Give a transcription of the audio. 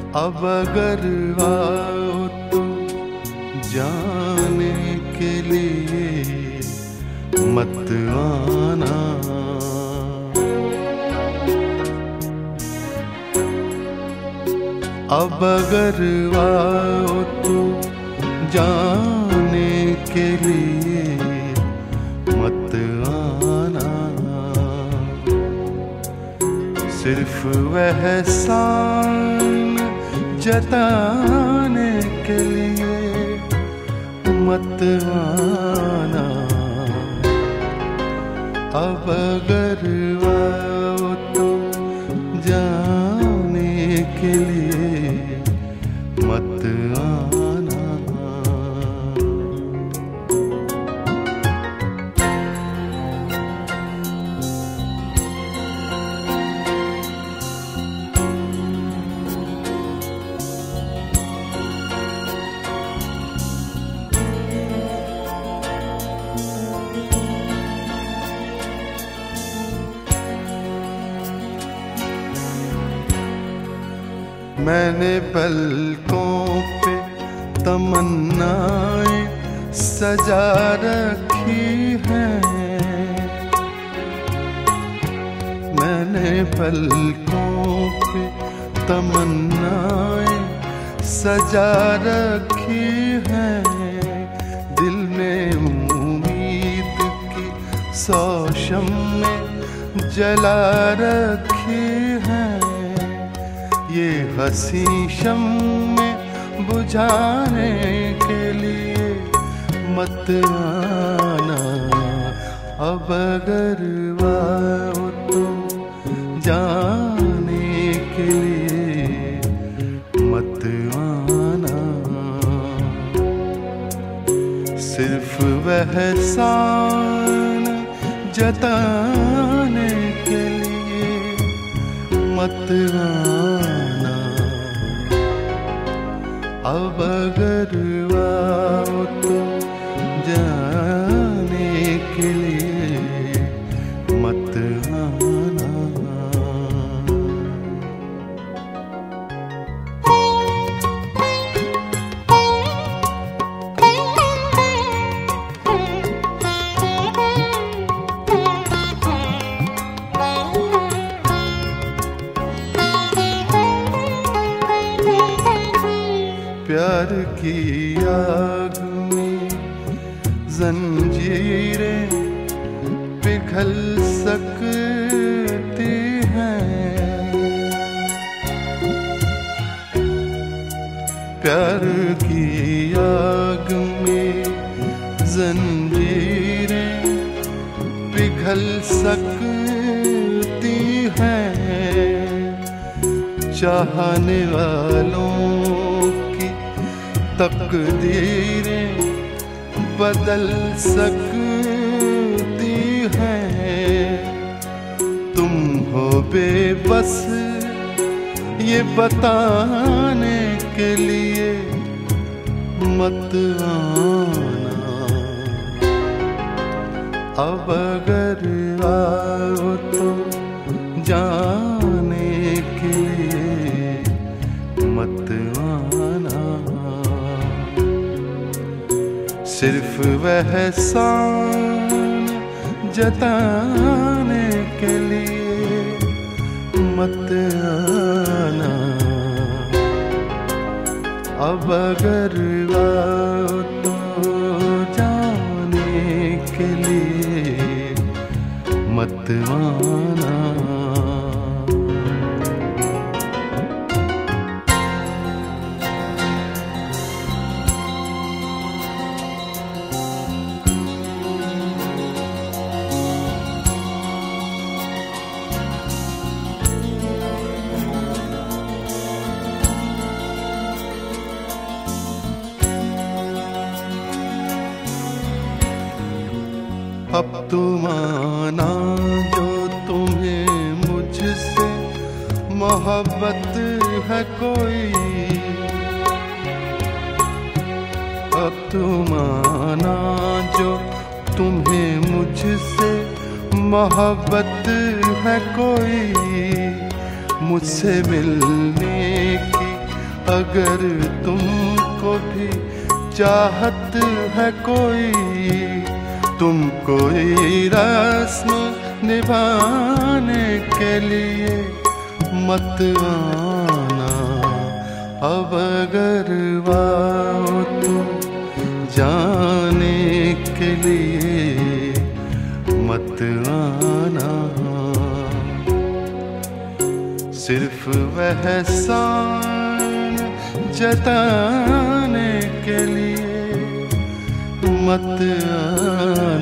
अब अगर आओ तो जाने के लिए मत आना। अब अगर आओ तो जाने के लिए मत आना। सिर्फ वह एहसान जताने के लिए मत आना। अब अगर आओ तो जाने के लिए मत आना। मैंने पलकों पे तमन्नाएं सजा रखी हैं। मैंने पलकों पे तमन्नाएं सजा रखी हैं। दिल में उम्मीद की सौ शम्में जला रखी हैं। ये हंसी शम्में बुझाने के लिए मत आना। अब अगर आओ तो जाने के लिए मत आना। सिर्फ वह एहसान जताने के लिए मत आना। अब अगर आओ तो जाने के लिए मत आना। प्यार की आग में जंजीरें पिघल सकती हैं। प्यार की आग में जंजीरें पिघल सकती हैं। चाहने वालों तकदीरें बदल सकती हैं। तुम हो बेबस ये बताने के लिए मत आना। अब अगर आओ तो जाने के लिए मत आना। सिर्फ वह एहसान जताने के लिए मत आना। अब अगर आओ तो जाने के लिए मत आना। अब तुम आना जो तुम्हें मुझसे मोहब्बत है कोई। अब तुम आना जो तुम्हें मुझसे मोहब्बत है कोई। मुझसे मिलने की अगर तुमको भी चाहत है कोई, तुम कोई रस्म निभाने के लिए मत आना। अब अगर वाओ तुम जाने के लिए मत आना। सिर्फ वह एहसान जताने के लिए मत आना।